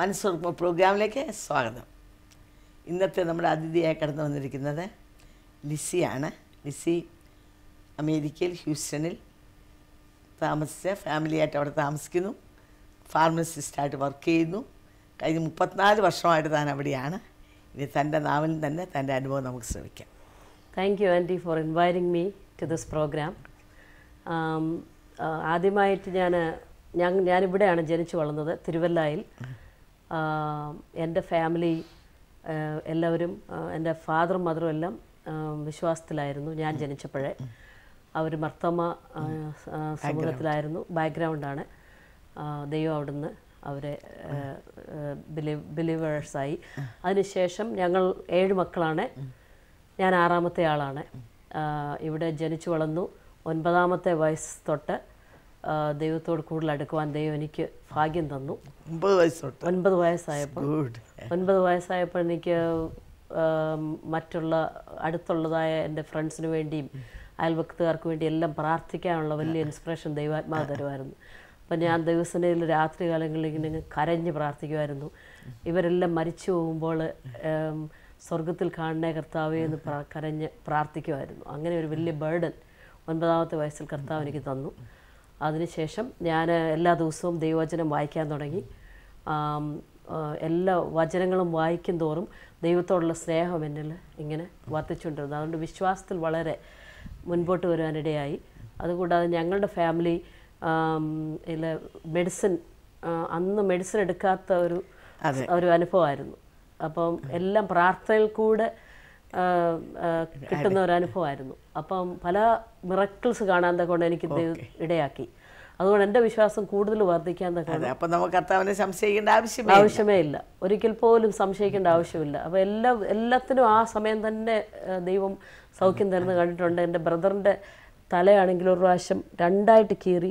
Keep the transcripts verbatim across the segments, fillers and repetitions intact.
മനസ്സുറപ്പ് പ്രോഗ്രാമിലേക്ക് സ്വാഗതം. ഇന്നത്തെ നമ്മുടെ അതിഥിയായി കടന്നു വന്നിരിക്കുന്നത് ലിസിയാണ്. ലിസി അമേരിക്കയിൽ ഹ്യൂസ്റ്റണിൽ താമസിച്ച് ഫാമിലിയായിട്ട് അവിടെ താമസിക്കുന്നു. ഫാർമസിസ്റ്റായിട്ട് വർക്ക് ചെയ്യുന്നു. കഴിഞ്ഞ മുപ്പത്തിനാല് വർഷമായിട്ട് താൻ അവിടെയാണ്. ഇനി തൻ്റെ നാവിൽ തന്നെ തൻ്റെ അനുഭവം നമുക്ക് ശ്രമിക്കാം. Thank you aunty for inviting me to this programme. ആദ്യമായിട്ട് ഞാൻ ഞാൻ ഞാനിവിടെയാണ് ജനിച്ചു വളർന്നത്, തിരുവല്ലയിൽ. എൻ്റെ ഫാമിലി എല്ലാവരും, എൻ്റെ ഫാദറും മദറും എല്ലാം വിശ്വാസത്തിലായിരുന്നു ഞാൻ ജനിച്ചപ്പോഴേ. അവർ മർത്തമ സമൂഹത്തിലായിരുന്നു, ബാക്ക്ഗ്രൗണ്ടാണ്. ദൈവം അവിടുന്ന് അവരെ ബിലീവ് ബിലീവേഴ്സായി. അതിനുശേഷം ഞങ്ങൾ ഏഴ് മക്കളാണ്. ഞാൻ ആറാമത്തെ ആളാണ്. ഇവിടെ ജനിച്ചു വളർന്നു. ഒൻപതാമത്തെ വയസ്സ് തൊട്ട് ദൈവത്തോട് കൂടുതൽ അടുക്കുവാൻ ദൈവം എനിക്ക് ഭാഗ്യം തന്നു. ഒമ്പത് വയസ്സ് ഒൻപത് വയസ്സായപ്പോൾ ഒൻപത് വയസ്സായപ്പോൾ എനിക്ക് മറ്റുള്ള അടുത്തുള്ളതായ എൻ്റെ ഫ്രണ്ട്സിന് വേണ്ടിയും അയൽവക്കത്തുകാർക്ക് വേണ്ടി എല്ലാം പ്രാർത്ഥിക്കാനുള്ള വലിയ ഇൻസ്പിറേഷൻ ദൈവാത്മാവ് തരുമായിരുന്നു. അപ്പം ഞാൻ ദിവസത്തിൽ രാത്രി കാലങ്ങളിൽ ഇങ്ങനെ കരഞ്ഞ് പ്രാർത്ഥിക്കുമായിരുന്നു. ഇവരെല്ലാം മരിച്ചു പോകുമ്പോൾ സ്വർഗത്തിൽ കാണണേ കർത്താവേ എന്ന് കരഞ്ഞ് പ്രാർത്ഥിക്കുമായിരുന്നു. അങ്ങനെ ഒരു വലിയ ബേർഡൻ ഒൻപതാമത്തെ വയസ്സിൽ കർത്താവ് എനിക്ക് തന്നു. അതിനുശേഷം ഞാൻ എല്ലാ ദിവസവും ദൈവവചനം വായിക്കാൻ തുടങ്ങി. എല്ലാ വചനങ്ങളും വായിക്കും തോറും ദൈവത്തോടുള്ള സ്നേഹം എന്നിൽ ഇങ്ങനെ വർദ്ധിച്ചുകൊണ്ടിരുന്നു. അതുകൊണ്ട് വിശ്വാസത്തിൽ വളരെ മുൻപോട്ട് വരാനിടയായി. അതുകൂടാതെ ഞങ്ങളുടെ ഫാമിലി ഇതിൽ മെഡിസിൻ, അന്ന് മെഡിസിൻ എടുക്കാത്ത ഒരു ഒരു അനുഭവമായിരുന്നു. അപ്പം എല്ലാം പ്രാർത്ഥനയിൽ കൂടെ കിട്ടുന്ന ഒരു അനുഭവമായിരുന്നു. അപ്പം പല മിറക്കിൾസ് കാണാൻ കൊണ്ട് എനിക്ക് ഇടയാക്കി. അതുകൊണ്ട് എൻ്റെ വിശ്വാസം കൂടുതൽ വർദ്ധിക്കാൻ സംശയിക്കേണ്ട ആവശ്യമേ ഇല്ല, ഒരിക്കൽ പോലും സംശയിക്കേണ്ട ആവശ്യമില്ല. അപ്പോൾ എല്ലാ എല്ലാത്തിനും ആ സമയം തന്നെ ദൈവം സൗഖ്യം തരുന്നത് കണ്ടിട്ടുണ്ട്. എൻ്റെ ബ്രദറിൻ്റെ തലയാണെങ്കിൽ ഒരു പ്രാവശ്യം രണ്ടായിട്ട് കീറി.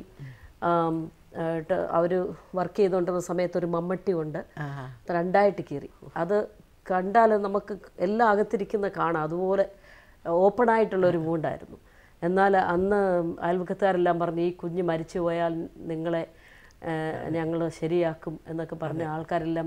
അവർ വർക്ക് ചെയ്തുകൊണ്ടിരുന്ന സമയത്ത് ഒരു മമ്മട്ടി കൊണ്ട് രണ്ടായിട്ട് കീറി. അത് കണ്ടാൽ നമുക്ക് എല്ലാം അകത്തിരിക്കുന്ന കാണാം, അതുപോലെ ഓപ്പണായിട്ടുള്ളൊരു വൂണ്ടായിരുന്നു. എന്നാൽ അന്ന് അയൽവക്കത്തുകാരെല്ലാം പറഞ്ഞ് ഈ കുഞ്ഞ് മരിച്ചു പോയാൽ നിങ്ങളെ ഞങ്ങൾ ശരിയാക്കും എന്നൊക്കെ പറഞ്ഞ് ആൾക്കാരെല്ലാം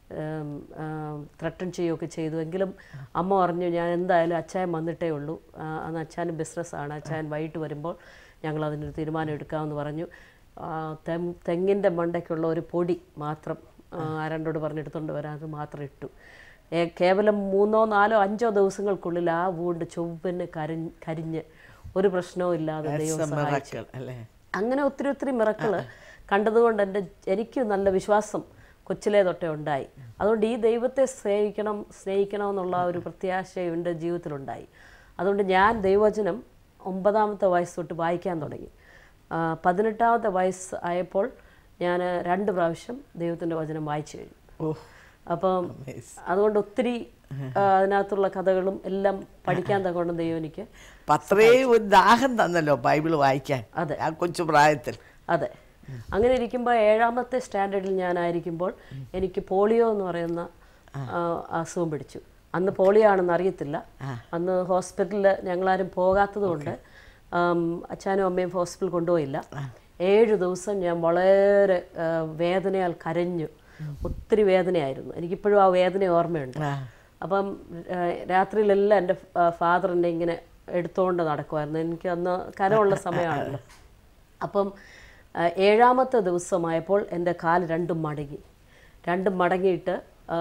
ത്രട്ടൺ ചെയ്യുകയൊക്കെ ചെയ്തു. എങ്കിലും അമ്മ പറഞ്ഞു ഞാൻ എന്തായാലും അച്ചായൻ വന്നിട്ടേ ഉള്ളൂ, അന്ന് അച്ചായൻ ബിസിനസ്സാണ്, അച്ചായൻ വൈകിട്ട് വരുമ്പോൾ ഞങ്ങൾ അതിനൊരു തീരുമാനം എടുക്കാമെന്ന് പറഞ്ഞു. തെങ്ങിൻ്റെ മണ്ടയ്ക്കുള്ള ഒരു പൊടി മാത്രം ആരണ്ടോട് പറഞ്ഞെടുത്തുകൊണ്ട് വരാൻ അത് മാത്രം ഇട്ടു. കേവലം മൂന്നോ നാലോ അഞ്ചോ ദിവസങ്ങൾക്കുള്ളിൽ ആ വൂണ്ട് ചൊവ്വന് കരഞ്ഞ് കരിഞ്ഞ് ഒരു പ്രശ്നവും ഇല്ലാതെ ദൈവം സഹായിച്ചു. അങ്ങനെ ഒത്തിരി ഒത്തിരി മിറക്കൾ കണ്ടതുകൊണ്ട് എൻ്റെ എനിക്ക് നല്ല വിശ്വാസം കൊച്ചിലേ തൊട്ടേ ഉണ്ടായി. അതുകൊണ്ട് ഈ ദൈവത്തെ സ്നേഹിക്കണം സ്നേഹിക്കണമെന്നുള്ള ഒരു പ്രത്യാശ എൻ്റെ ജീവിതത്തിലുണ്ടായി. അതുകൊണ്ട് ഞാൻ ദൈവവചനം ഒമ്പതാമത്തെ വയസ്സ് തൊട്ട് വായിക്കാൻ തുടങ്ങി. പതിനെട്ടാമത്തെ വയസ്സ് ആയപ്പോൾ ഞാൻ രണ്ട് പ്രാവശ്യം ദൈവത്തിൻ്റെ വചനം വായിച്ചു കഴിഞ്ഞു. അപ്പം അതുകൊണ്ട് ഒത്തിരി അതിനകത്തുള്ള കഥകളും എല്ലാം പഠിക്കാൻ തക്കൊണ്ട് ദൈവം എനിക്ക് അത്രയും ഒരു ദാഹം തന്നല്ലോ ബൈബിൾ വായിക്കാൻ. അതെ, ആ കൊച്ചു പ്രായത്തിൽ. അതെ. അങ്ങനെ ഇരിക്കുമ്പോൾ ഏഴാമത്തെ സ്റ്റാൻഡേർഡിൽ ഞാനായിരിക്കുമ്പോൾ എനിക്ക് പോളിയോ എന്ന് പറയുന്ന അസുഖം പിടിച്ചു. അന്ന് പോളിയോ ആണെന്ന് അറിയത്തില്ല. അന്ന് ഹോസ്പിറ്റലിൽ ഞങ്ങളാരും പോകാത്തത് കൊണ്ട് അച്ഛനും അമ്മയും ഹോസ്പിറ്റലിൽ കൊണ്ടുപോയില്ല. ഏഴ് ദിവസം ഞാൻ വളരെ വേദനയാൽ കരഞ്ഞു. ഒത്തിരി വേദനയായിരുന്നു. എനിക്കിപ്പോഴും ആ വേദന ഓർമ്മയുണ്ട്. അപ്പം രാത്രിയിലെല്ലാം എൻ്റെ ഫാദർ എന്നെ ഇങ്ങനെ എടുത്തുകൊണ്ട് നടക്കുമായിരുന്നു. എനിക്ക് അന്ന് കനമുള്ള സമയമാണല്ലോ. അപ്പം ഏഴാമത്തെ ദിവസമായപ്പോൾ എൻ്റെ കാല് രണ്ടും മടങ്ങി. രണ്ടും മടങ്ങിയിട്ട്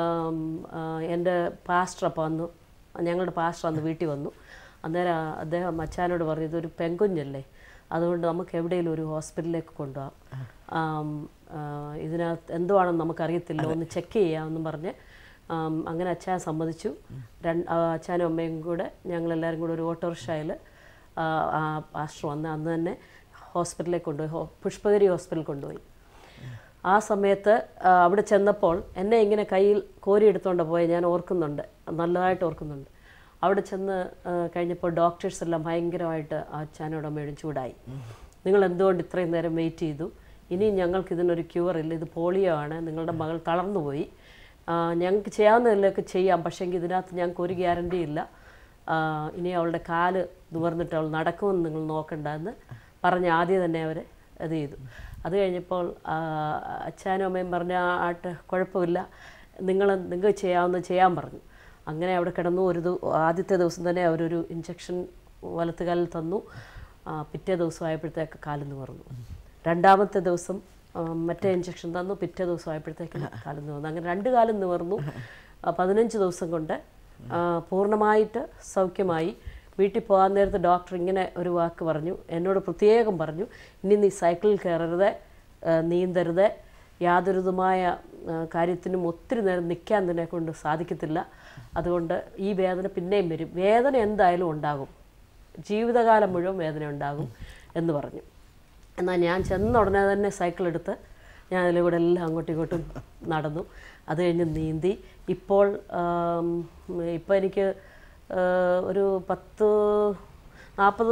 എൻ്റെ പാസ്റ്റർ അപ്പം വന്നു, ഞങ്ങളുടെ പാസ്റ്റർ അന്ന് വീട്ടിൽ വന്നു. അന്നേരം അദ്ദേഹം അച്ഛനോട് പറഞ്ഞു ഇതൊരു പെൺകുഞ്ഞല്ലേ, അതുകൊണ്ട് നമുക്ക് എവിടെയെങ്കിലും ഒരു ഹോസ്പിറ്റലിലേക്ക് കൊണ്ടുപോകാം, ഇതിനകത്ത് എന്തുവാണെന്ന് നമുക്കറിയത്തില്ല, ഒന്ന് ചെക്ക് ചെയ്യാമെന്നും പറഞ്ഞ് അങ്ങനെ അച്ഛൻ സമ്മതിച്ചു. രണ്ട് അച്ഛനും അമ്മയും കൂടെ ഞങ്ങളെല്ലാവരും കൂടെ ഒരു ഓട്ടോറിക്ഷയിൽ പാസ്റ്റർ വന്ന് അന്ന് തന്നെ ഹോസ്പിറ്റലിലേക്ക് കൊണ്ടുപോയി, പുഷ്പഗിരി ഹോസ്പിറ്റലിൽ കൊണ്ടുപോയി. ആ സമയത്ത് അവിടെ ചെന്നപ്പോൾ എന്നെ ഇങ്ങനെ കയ്യിൽ കോരി എടുത്തുകൊണ്ട് പോയി ഞാൻ ഓർക്കുന്നുണ്ട്, നല്ലതായിട്ട് ഓർക്കുന്നുണ്ട്. അവിടെ ചെന്ന് കഴിഞ്ഞപ്പോൾ ഡോക്ടേഴ്സ് എല്ലാം ഭയങ്കരമായിട്ട് അച്ഛനോട് അമ്മയോടും ചൂടായി. നിങ്ങൾ എന്തുകൊണ്ട് ഇത്രയും നേരം വെയിറ്റ് ചെയ്തു? ഇനി ഞങ്ങൾക്ക് ഇതിനൊരു ക്യൂർ ഇല്ല, ഇത് പോളിയോ ആണ്, നിങ്ങളുടെ മകൾ തളർന്നുപോയി, ഞങ്ങൾക്ക് ചെയ്യാവുന്നതിലൊക്കെ ചെയ്യാം, പക്ഷേങ്കിൽ ഇതിനകത്ത് ഞങ്ങൾക്ക് ഒരു ഗ്യാരണ്ടി ഇല്ല, ഇനി അവളുടെ കാല് നിവർന്നിട്ട് അവൾ നടക്കുമെന്ന് നിങ്ങൾ നോക്കണ്ട എന്ന് പറഞ്ഞ് ആദ്യം തന്നെ അവർ ഇത് ചെയ്തു. അത് കഴിഞ്ഞപ്പോൾ അച്ഛനും അമ്മയും പറഞ്ഞ ആട്ട് കുഴപ്പമില്ല, നിങ്ങൾ നിങ്ങൾക്ക് ചെയ്യാവുന്ന ചെയ്യാൻ പറഞ്ഞു. അങ്ങനെ അവിടെ കിടന്നു. ഒരു ആദ്യത്തെ ദിവസം തന്നെ അവരൊരു ഇഞ്ചക്ഷൻ വലത്തുകാലിൽ തന്നു. പിറ്റേ ദിവസം ആയപ്പോഴത്തേക്ക് കാലിൽ നിവർന്നു. രണ്ടാമത്തെ ദിവസം മറ്റേ ഇഞ്ചക്ഷൻ തന്നു. പിറ്റേ ദിവസം ആയപ്പോഴത്തേക്ക് കാലിൽ നിവർന്നു. അങ്ങനെ രണ്ട് കാലം നിവർന്നു. പതിനഞ്ച് ദിവസം കൊണ്ട് പൂർണ്ണമായിട്ട് സൗഖ്യമായി. വീട്ടിൽ പോകാൻ നേരത്തെ ഡോക്ടർ ഇങ്ങനെ ഒരു വാക്ക് പറഞ്ഞു, എന്നോട് പ്രത്യേകം പറഞ്ഞു, ഇനി നീ സൈക്കിളിൽ കയറരുത്, നീന്തരുത്, യാതൊരുതുമായ കാര്യത്തിനും ഒത്തിരി നേരം നിൽക്കാൻ തന്നെ കൊണ്ട് സാധിക്കത്തില്ല. അതുകൊണ്ട് ഈ വേദന പിന്നെയും വരും, വേദന എന്തായാലും ഉണ്ടാകും, ജീവിതകാലം മുഴുവൻ വേദന ഉണ്ടാകും എന്ന് പറഞ്ഞു. എന്നാൽ ഞാൻ ചെന്ന ഉടനെ തന്നെ സൈക്കിൾ എടുത്ത് ഞാൻ അതിലൂടെ എല്ലാം അങ്ങോട്ടും ഇങ്ങോട്ടും നടന്നു. അത് കഴിഞ്ഞ് നീന്തി. ഇപ്പോൾ ഇപ്പോൾ എനിക്ക് ഒരു പത്ത് നാൽപ്പത്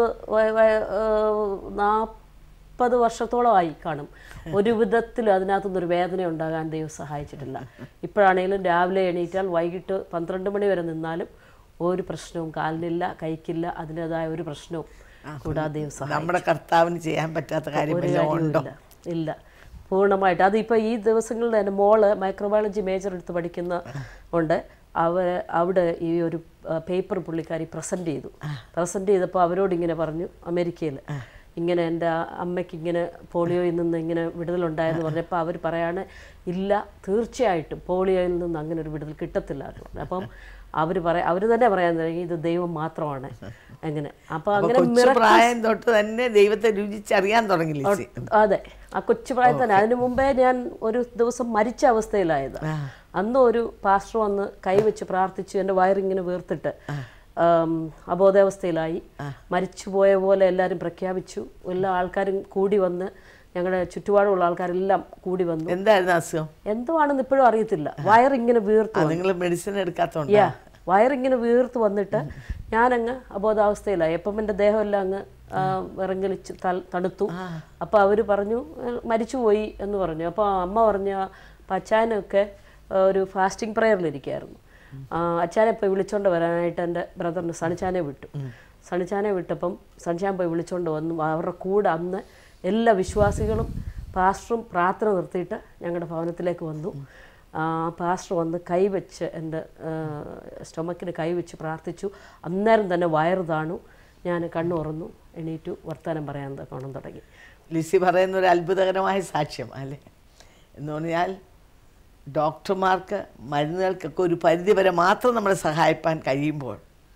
നാൽപ്പത് വർഷത്തോളമായി കാണും. ഒരു വിധത്തിൽ അതിനകത്തുനിന്നൊരു വേദന ഉണ്ടാകാൻ ദൈവം സഹായിച്ചിട്ടില്ല. ഇപ്പോഴാണെങ്കിലും രാവിലെ എണീറ്റാൽ വൈകിട്ട് പന്ത്രണ്ട് മണി വരെ നിന്നാലും ഒരു പ്രശ്നവും കാലിനില്ല, കൈക്കില്ല, അതിൻ്റെതായ ഒരു പ്രശ്നവും കൂടാതെ ദൈവം സഹായിച്ചു. നമ്മുടെ കർത്താവിന് ചെയ്യാൻ പറ്റാത്ത കാര്യമില്ല ഇല്ല, പൂർണ്ണമായിട്ട്. അതിപ്പോൾ ഈ ദിവസങ്ങളിൽ എൻ്റെ മോള് മൈക്രോബയോളജി മേജർ എടുത്ത് പഠിക്കുന്ന ഉണ്ട്. അവർ അവിടെ ഈ ഒരു പേപ്പർ പുള്ളിക്കാരി പ്രസൻറ്റ് ചെയ്തു. പ്രസൻറ്റ് ചെയ്തപ്പോൾ അവരോട് ഇങ്ങനെ പറഞ്ഞു, അമേരിക്കയിൽ ഇങ്ങനെ എൻ്റെ അമ്മയ്ക്ക് ഇങ്ങനെ പോളിയോയിൽ നിന്ന് ഇങ്ങനെ വിടുതലുണ്ടായെന്ന് പറഞ്ഞപ്പോൾ അവർ പറയാണ്, ഇല്ല, തീർച്ചയായിട്ടും പോളിയോയിൽ നിന്ന് അങ്ങനെ ഒരു വിടുതൽ കിട്ടത്തില്ല എന്ന് പറഞ്ഞു. അപ്പം അവർ പറയാ അവർ തന്നെ പറയാൻ തുടങ്ങി, ഇത് ദൈവം മാത്രമാണ് അങ്ങനെ. അപ്പോൾ അങ്ങനെ പ്രായം തൊട്ട് തന്നെ ദൈവത്തെ രുചിച്ചറിയാൻ തുടങ്ങി. അതെ, ആ കൊച്ചു പ്രായം തന്നെ. അതിനു മുമ്പേ ഞാൻ ഒരു ദിവസം മരിച്ച അവസ്ഥയിലായത്. അന്ന് ഒരു പാസ്റ്റർ വന്ന് കൈവച്ച് പ്രാർത്ഥിച്ചു, എൻ്റെ വയറിങ്ങനെ വീർത്തിട്ട് അബോധാവസ്ഥയിലായി, മരിച്ചുപോയ പോലെ എല്ലാവരും പ്രഖ്യാപിച്ചു. എല്ലാ ആൾക്കാരും കൂടി വന്ന്, ഞങ്ങളുടെ ചുറ്റുപാടുള്ള ആൾക്കാരെല്ലാം കൂടി വന്നു. എന്തായിരുന്നു അസുഖം എന്തുവാണെന്ന് ഇപ്പോഴും അറിയത്തില്ല. വയറിങ്ങനെ വീർത്തു, നിങ്ങൾ മെഡിസിൻ എടുക്കാത്തോണ്ട് യാ വയറിങ്ങനെ വീർത്ത് വന്നിട്ട് ഞാനങ്ങ് അബോധാവസ്ഥയിലായി. അപ്പം എൻ്റെ ദേഹമെല്ലാം അങ്ങ് വിറങ്ങലിച്ച് തണുത്തു. അപ്പോൾ അവർ പറഞ്ഞു മരിച്ചുപോയി എന്ന് പറഞ്ഞു. അപ്പോൾ അമ്മ പറഞ്ഞ അച്ചാനൊക്കെ ഒരു ഫാസ്റ്റിംഗ് പ്രയറിലിരിക്കുകയായിരുന്നു. അച്ചാനെ പോയി വിളിച്ചോണ്ട് വരാനായിട്ട് എൻ്റെ ബ്രദറിന് സണിച്ചാനെ വിട്ടു. സണിച്ചാനെ വിട്ടപ്പം സണിച്ചാൻ പോയി വിളിച്ചോണ്ട് വന്നു. അവരുടെ കൂടെ അന്ന് എല്ലാ വിശ്വാസികളും പാസ്റ്ററും പ്രാർത്ഥന നിർത്തിയിട്ട് ഞങ്ങളുടെ ഭവനത്തിലേക്ക് വന്നു. പാസ്റ്റർ വന്ന് കൈവച്ച് എൻ്റെ സ്റ്റൊമക്കിന് കൈവച്ച് പ്രാർത്ഥിച്ചു. അന്നേരം തന്നെ വയറ് താണു. ഞാൻ കണ്ണു തുറന്നു, എണീറ്റു, വർത്തമാനം പറയാൻ കാണാൻ തുടങ്ങി. ലിസി പറയുന്ന ഒരു അത്ഭുതകരമായ സാക്ഷ്യം അല്ലേ എന്ന് പറഞ്ഞാൽ, ഡോക്ടർമാർക്ക് മരുന്നുകൾക്കൊക്കെ ഒരു പരിധി വരെ മാത്രം നമ്മളെ സഹായിക്കാൻ കഴിയുമ്പോൾ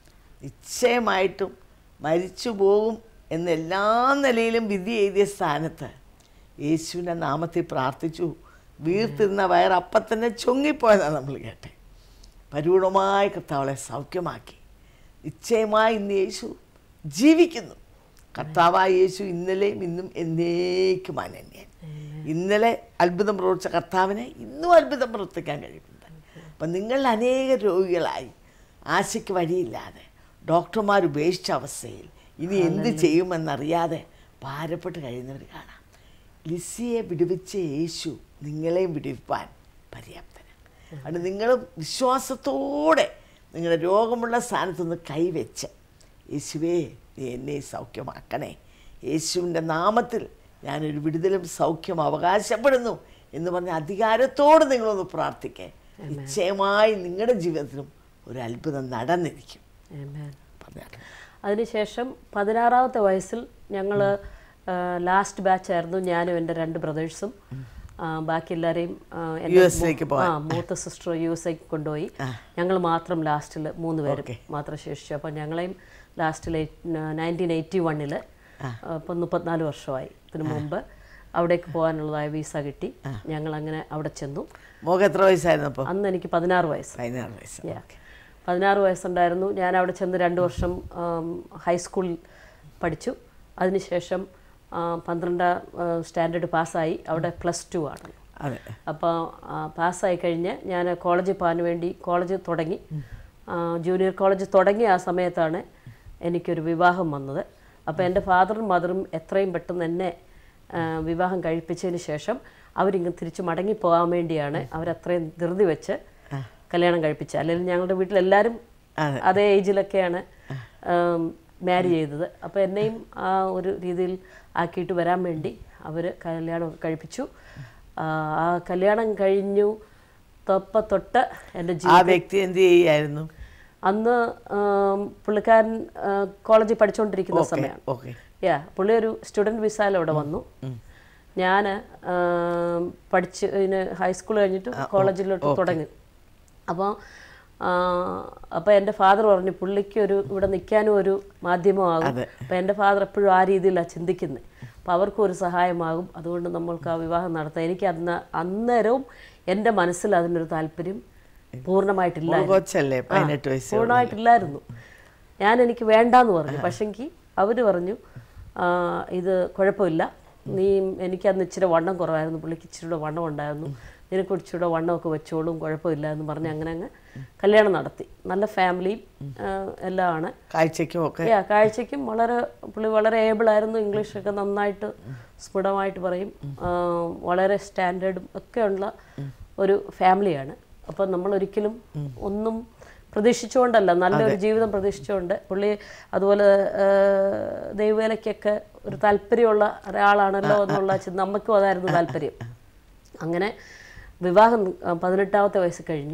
നിശ്ചയമായിട്ടും മരിച്ചു പോകും എന്ന എല്ലാ നിലയിലും വിധി എഴുതിയ സ്ഥാനത്ത് യേശുവിൻ്റെ നാമത്തിൽ പ്രാർത്ഥിച്ചു. വീർത്തിരുന്ന വയർ അപ്പം തന്നെ ചൊങ്ങിപ്പോയതാണ് നമ്മൾ കേട്ടെ. പരിപൂർണമായ കർത്താവളെ സൗഖ്യമാക്കി. നിശ്ചയമായി ഇന്ന് യേശു ജീവിക്കുന്നു. കർത്താവായ യേശു ഇന്നലെയും ഇന്നും എന്നേക്കും അനന്യൻ. ഇന്നലെ അത്ഭുതം പ്രവർത്തിച്ച കർത്താവിനെ ഇന്നും അത്ഭുതം പ്രവർത്തിക്കാൻ കഴിയുന്നുണ്ട്. അപ്പം നിങ്ങൾ അനേക രോഗികളായി ആശയ്ക്ക് വഴിയില്ലാതെ ഡോക്ടർമാർ ഉപേക്ഷിച്ച അവസ്ഥയിൽ ഇനി എന്ത് ചെയ്യുമെന്നറിയാതെ ഭാരപ്പെട്ട് കഴിയുന്നവർ കാണാം. ലിസിയെ വിടുവിച്ച യേശു നിങ്ങളെയും വിടുവിപ്പാൻ പര്യാപ്തനാണ്. അത് നിങ്ങളും വിശ്വാസത്തോടെ നിങ്ങളുടെ രോഗമുള്ള സ്ഥാനത്തുനിന്ന് കൈവച്ച്, യേശുവേ നീ എന്നെ സൗഖ്യമാക്കണേ, യേശുവിൻ്റെ നാമത്തിൽ ഞാനൊരു വിടുതലും സൗഖ്യം അവകാശപ്പെടുന്നു എന്ന് പറഞ്ഞ അധികാരത്തോട് നിങ്ങളൊന്ന് പ്രാർത്ഥിക്കേ. നിശ്ചയമായി നിങ്ങളുടെ ജീവിതത്തിലും ഒരു അത്ഭുതം നടന്നിരിക്കും. അതിനുശേഷം പതിനാറാമത്തെ വയസ്സിൽ ഞങ്ങൾ ലാസ്റ്റ് ബാച്ചായിരുന്നു. ഞാനും എൻ്റെ രണ്ട് ബ്രദേഴ്സും. ബാക്കി എല്ലാവരെയും ആ മൂത്ത സിസ്റ്റർ യു എസ് ഐക്ക് കൊണ്ടുപോയി. ഞങ്ങൾ മാത്രം ലാസ്റ്റിൽ മൂന്ന് പേരും മാത്രം ശേഷിച്ചു. അപ്പം ഞങ്ങളെയും ലാസ്റ്റിൽ നയൻറ്റീൻ എയ്റ്റി വണ്ണിൽ ഇപ്പം മുപ്പത്തിനാല് വർഷമായി ഇതിനു മുമ്പ് അവിടേക്ക് പോകാനുള്ളതായ വീസ കിട്ടി. ഞങ്ങൾ അങ്ങനെ അവിടെ ചെന്നു. മോക്ക് എത്ര വയസ്സായിരുന്നു അപ്പോൾ? അന്ന് എനിക്ക് പതിനാറ് വയസ്സ് പതിനാറ് വയസ്സ് പതിനാറ് വയസ്സുണ്ടായിരുന്നു. ഞാൻ അവിടെ ചെന്ന് രണ്ട് വർഷം ഹൈസ്കൂളിൽ പഠിച്ചു. അതിനുശേഷം പന്ത്രണ്ടാം സ്റ്റാൻഡേർഡ് പാസ്സായി. അവിടെ പ്ലസ് ടു ആണ്. അപ്പോൾ പാസ്സായി കഴിഞ്ഞ് ഞാൻ കോളേജിൽ പോകാൻ വേണ്ടി കോളേജ് തുടങ്ങി. ജൂനിയർ കോളേജ് തുടങ്ങിയ ആ സമയത്താണ് എനിക്കൊരു വിവാഹം വന്നത്. അപ്പോൾ എൻ്റെ ഫാദറും മദറും എത്രയും പെട്ടെന്ന് എന്നെ വിവാഹം കഴിപ്പിച്ചതിന് ശേഷം അവരിങ്ങ് തിരിച്ച് മടങ്ങിപ്പോകാൻ വേണ്ടിയാണ് അവരത്രയും ധൃതി വെച്ച് കല്യാണം കഴിപ്പിച്ചത്. അല്ലെങ്കിൽ ഞങ്ങളുടെ വീട്ടിലെല്ലാവരും അതേ ഏജിലൊക്കെയാണ് മാരി ചെയ്തത്. അപ്പോൾ എന്നെയും ആ ഒരു രീതിയിൽ ആക്കിയിട്ട് വരാൻ വേണ്ടി അവർ കല്യാണം കഴിപ്പിച്ചു. ആ കല്യാണം കഴിഞ്ഞു തൊപ്പ തൊട്ട് എൻ്റെ ആ വ്യക്തി എന്ത് ചെയ്യായിരുന്നു? അന്ന് പുള്ളിക്കാരൻ കോളേജിൽ പഠിച്ചുകൊണ്ടിരിക്കുന്ന സമയമാണ്. യാ പുള്ളി ഒരു സ്റ്റുഡൻറ്റ് വിസയിൽ അവിടെ വന്നു. ഞാൻ പഠിച്ച് ഇതിന് ഹൈസ്കൂൾ കഴിഞ്ഞിട്ട് കോളേജിലോട്ട് തുടങ്ങി. അപ്പോൾ അപ്പോൾ എൻ്റെ ഫാദർ പറഞ്ഞു പുള്ളിക്ക് ഒരു ഇവിടെ നിൽക്കാനും ഒരു മാധ്യമമാകും. അപ്പോൾ എൻ്റെ ഫാദർ എപ്പോഴും ആ രീതിയിലാണ് ചിന്തിക്കുന്നത്. അപ്പോൾ അവർക്കും ഒരു സഹായമാകും, അതുകൊണ്ട് നമ്മൾക്ക് ആ വിവാഹം നടത്താം. എനിക്ക് അന്ന് അന്നേരവും എൻ്റെ മനസ്സിൽ അതിനൊരു താല്പര്യം പൂർണ്ണമായിട്ടില്ലായിരുന്നു പൂർണ്ണമായിട്ടില്ലായിരുന്നു ഞാൻ എനിക്ക് വേണ്ടാന്ന് പറഞ്ഞു. പക്ഷെങ്കിൽ അവർ പറഞ്ഞു ഇത് കുഴപ്പമില്ല, നീ എനിക്ക് അന്ന് ഇച്ചിരി വണ്ണം കുറവായിരുന്നു, പുള്ളിക്ക് ഇച്ചിരിയുടെ വണ്ണം ഉണ്ടായിരുന്നു, നിനക്ക് ഇച്ചിരിയുടെ വണ്ണമൊക്കെ വെച്ചോളും, കുഴപ്പമില്ല എന്ന് പറഞ്ഞ് അങ്ങനെ അങ്ങ് കല്യാണം നടത്തി. നല്ല ഫാമിലിയും എല്ലാം ആണ്. കാഴ്ചയ്ക്കും ഒക്കെ കാഴ്ചയ്ക്കും വളരെ പുള്ളി വളരെ ഏബിളായിരുന്നു. ഇംഗ്ലീഷൊക്കെ നന്നായിട്ട് സ്ഫുടമായിട്ട് പറയും. വളരെ സ്റ്റാൻഡേർഡും ഒക്കെ ഉള്ള ഒരു ഫാമിലിയാണ്. അപ്പം നമ്മളൊരിക്കലും ഒന്നും പ്രതീക്ഷിച്ചുകൊണ്ടല്ല, നല്ലൊരു ജീവിതം പ്രതീക്ഷിച്ചുകൊണ്ട്. പുള്ളി അതുപോലെ ദൈവവേലയ്ക്കൊക്കെ ഒരു താല്പര്യമുള്ള ഒരാളാണല്ലോ എന്നുള്ള ചിന്ത നമുക്കും അതായിരുന്നു താല്പര്യം. അങ്ങനെ വിവാഹം പതിനെട്ടാമത്തെ വയസ്സ് കഴിഞ്ഞു.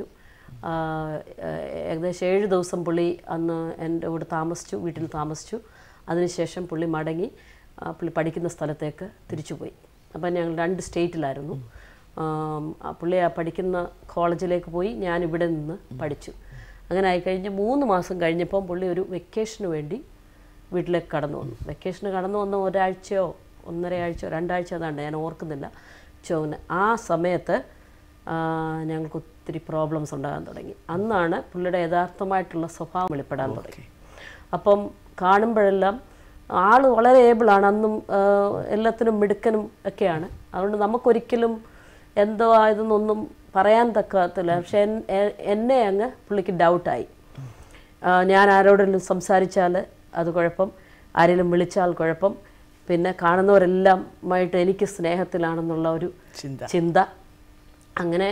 ഏകദേശം ഏഴ് ദിവസം പുള്ളി അന്ന് എൻ്റെ കൂടെ താമസിച്ചു, വീട്ടിൽ താമസിച്ചു. അതിനുശേഷം പുള്ളി മടങ്ങി പുള്ളി പഠിക്കുന്ന സ്ഥലത്തേക്ക് തിരിച്ചുപോയി. അപ്പം ഞങ്ങൾ രണ്ട് സ്റ്റേറ്റിലായിരുന്നു. പുള്ളി ആ പഠിക്കുന്ന കോളേജിലേക്ക് പോയി, ഞാൻ ഇവിടെ നിന്ന് പഠിച്ചു. അങ്ങനെ ആയിക്കഴിഞ്ഞ് മൂന്ന് മാസം കഴിഞ്ഞപ്പം പുള്ളി ഒരു വെക്കേഷന് വേണ്ടി വീട്ടിലേക്ക് കടന്നു വന്നു. വെക്കേഷന് കടന്നു വന്ന ഒരാഴ്ചയോ ഒന്നര ആഴ്ചയോ രണ്ടാഴ്ച അതാണ്ട്, ഞാൻ ഓർക്കുന്നില്ല. ചോന് ആ സമയത്ത് ഞങ്ങൾക്ക് ഒത്തിരി പ്രോബ്ലംസ് ഉണ്ടാകാൻ തുടങ്ങി. അന്നാണ് പുള്ളിയുടെ യഥാർത്ഥമായിട്ടുള്ള സ്വഭാവം വെളിപ്പെടാൻ തുടങ്ങി. അപ്പം കാണുമ്പോഴെല്ലാം ആൾ വളരെ ഏബിളാണ്, അന്നും എല്ലാത്തിനും മിടുക്കനും ഒക്കെയാണ്. അതുകൊണ്ട് നമുക്കൊരിക്കലും എന്തോ ആയതെന്നൊന്നും പറയാൻ തക്കത്തില്ല. പക്ഷെ എന്നെ അങ്ങ് പുള്ളിക്ക് ഡൗട്ടായി. ഞാൻ ആരോടെങ്കിലും സംസാരിച്ചാൽ അത് കുഴപ്പം, ആരെങ്കിലും വിളിച്ചാൽ കുഴപ്പം, പിന്നെ കാണുന്നവരെല്ലാമായിട്ട് എനിക്ക് സ്നേഹത്തിലാണെന്നുള്ള ഒരു ചിന്ത. അങ്ങനെ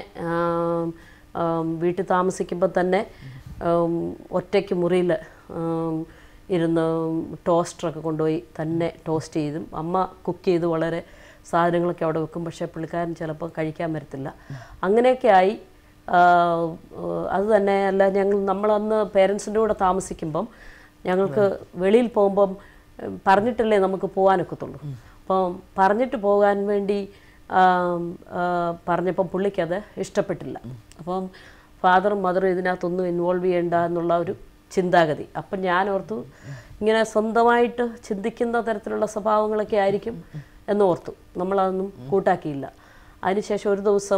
വീട്ടിൽ താമസിക്കുമ്പോൾ തന്നെ ഒറ്റയ്ക്ക് മുറിയിൽ ഇരുന്ന് ടോസ്റ്ററൊക്കെ കൊണ്ടുപോയി തന്നെ ടോസ്റ്റ് ചെയ്തും അമ്മ കുക്ക് ചെയ്ത് വളരെ സാധനങ്ങളൊക്കെ അവിടെ വെക്കും. പക്ഷേ പുള്ളിക്കാരൻ ചിലപ്പോൾ കഴിക്കാൻ വരത്തില്ല. അങ്ങനെയൊക്കെ ആയി. അത് തന്നെയല്ല, ഞങ്ങൾ നമ്മളന്ന് പേരൻസിൻ്റെ കൂടെ താമസിക്കുമ്പം ഞങ്ങൾക്ക് വെളിയിൽ പോകുമ്പം പറഞ്ഞിട്ടല്ലേ നമുക്ക് പോകാനൊക്കത്തുള്ളൂ. അപ്പം പറഞ്ഞിട്ട് പോകാൻ വേണ്ടി പറഞ്ഞപ്പം പുള്ളിക്കത് ഇഷ്ടപ്പെട്ടില്ല. അപ്പം ഫാദറും മദറും ഇതിനകത്തൊന്നും ഇൻവോൾവ് ചെയ്യേണ്ട എന്നുള്ള ഒരു ചിന്താഗതി. അപ്പം ഞാൻ ഓർത്തു ഇങ്ങനെ സ്വന്തമായിട്ട് ചിന്തിക്കുന്ന തരത്തിലുള്ള സ്വഭാവങ്ങളൊക്കെ ആയിരിക്കും എന്നോർത്തു. നമ്മളതൊന്നും കൂട്ടാക്കിയില്ല. അതിനുശേഷം ഒരു ദിവസം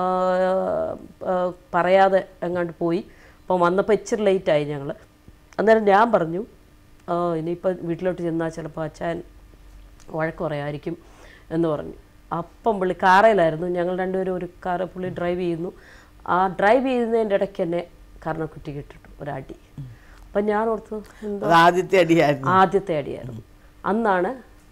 പറയാതെ എങ്ങാണ്ട് പോയി. അപ്പം വന്നപ്പോൾ ഇച്ചിരി ലേറ്റായി ഞങ്ങൾ. അന്നേരം ഞാൻ പറഞ്ഞു ഇനിയിപ്പോൾ വീട്ടിലോട്ട് ചെന്നാൽ ചിലപ്പോൾ അച്ഛൻ വഴക്ക് പറയാമായിരിക്കും എന്ന് പറഞ്ഞു. അപ്പം പുള്ളി കാറയിലായിരുന്നു, ഞങ്ങൾ രണ്ടുപേരും ഒരു കാറ് പുള്ളി ഡ്രൈവ് ചെയ്യുന്നു. ആ ഡ്രൈവ് ചെയ്യുന്നതിൻ്റെ ഇടയ്ക്ക് തന്നെ കർണക്കുറ്റി കിട്ടിട്ടു ഒരടി. അപ്പം ഞാൻ ഓർത്തു എന്തോ ആദ്യത്തെ അടിയായിരുന്നു ആദ്യത്തെ അടിയായിരുന്നു അന്നാണ്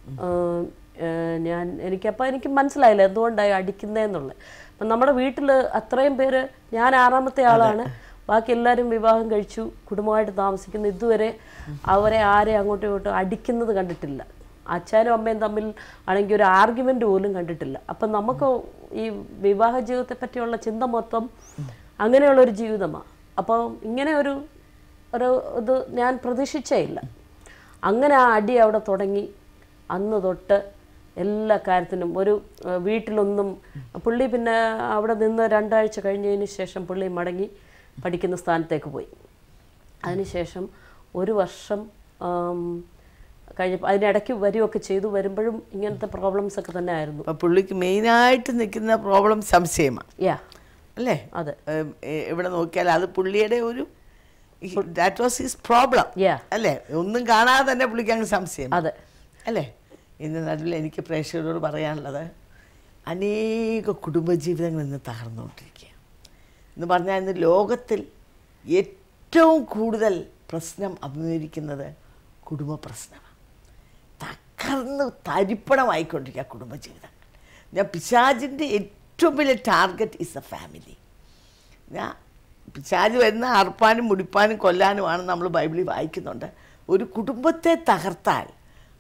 ഞാൻ എനിക്കപ്പോൾ എനിക്ക് മനസ്സിലായില്ല എന്തുകൊണ്ടായി അടിക്കുന്നതെന്നുള്ളത്. അപ്പം നമ്മുടെ വീട്ടിൽ അത്രയും പേര്, ഞാൻ ആറാമത്തെ ആളാണ്, ബാക്കി എല്ലാവരും വിവാഹം കഴിച്ചു കുടുംബമായിട്ട് താമസിക്കുന്നു. ഇതുവരെ അവരെ ആരെ അങ്ങോട്ടും ഇങ്ങോട്ടും അടിക്കുന്നത് കണ്ടിട്ടില്ല. അച്ഛനും അമ്മയും തമ്മിൽ ആണെങ്കിൽ ഒരു ആർഗ്യുമെൻ്റ് പോലും കണ്ടിട്ടില്ല. അപ്പം നമുക്ക് ഈ വിവാഹ ജീവിതത്തെ പറ്റിയുള്ള ചിന്ത മൊത്തം അങ്ങനെയുള്ളൊരു ജീവിതമാണ്. അപ്പോൾ ഇങ്ങനെ ഒരു ഒരു ഇത് ഞാൻ പ്രതീക്ഷിച്ചേ ഇല്ല. അങ്ങനെ ആ അടി അവിടെ തുടങ്ങി. അന്ന് തൊട്ട് എല്ലാ കാര്യത്തിനും ഒരു വീട്ടിലൊന്നും പുള്ളി പിന്നെ അവിടെ നിന്ന് രണ്ടാഴ്ച കഴിഞ്ഞതിന് ശേഷം പുള്ളി മടങ്ങി പഠിക്കുന്ന സ്ഥാനത്തേക്ക് പോയി. അതിനുശേഷം ഒരു വർഷം കഴിഞ്ഞപ്പോൾ അതിനിടയ്ക്ക് വരികയൊക്കെ ചെയ്തു. വരുമ്പോഴും ഇങ്ങനത്തെ പ്രോബ്ലംസ് ഒക്കെ തന്നെ ആയിരുന്നു. അപ്പോൾ പുള്ളിക്ക് മെയിനായിട്ട് നിൽക്കുന്ന പ്രോബ്ലം സംശയമാണ്. യാ അല്ലേ? അതെ. ഇവിടെ നോക്കിയാൽ അത് പുള്ളിയുടെ ഒരു ദാറ്റ് വാസ് ഹിസ് പ്രോബ്ലം അല്ലേ? ഒന്നും കാണാതെ തന്നെ പുള്ളിക്ക് അങ്ങ് സംശയം. അതെ അല്ലേ? ഇന്ന് നടുവിൽ എനിക്ക് പ്രേക്ഷകരോട് പറയാനുള്ളത്, അനേക കുടുംബജീവിതങ്ങൾ ഇന്ന് തകർന്നുകൊണ്ടിരിക്കുക എന്ന് പറഞ്ഞാൽ ഇന്ന് ലോകത്തിൽ ഏറ്റവും കൂടുതൽ പ്രശ്നം അഭിമുഖീകരിക്കുന്നത് കുടുംബ പ്രശ്നമാണ്. തകർന്ന് തരിപ്പണമായിക്കൊണ്ടിരിക്കുക കുടുംബജീവിതങ്ങൾ. ഞാൻ പിശാചിൻ്റെ ഏറ്റവും വലിയ ടാർഗറ്റ് ഈസ് എ ഫാമിലി. ഞാൻ പിശാച് വരുന്ന അർപ്പാനും മുടിപ്പാനും കൊല്ലാനുമാണ് നമ്മൾ ബൈബിളിൽ വായിക്കുന്നുണ്ട്. ഒരു കുടുംബത്തെ തകർത്താൽ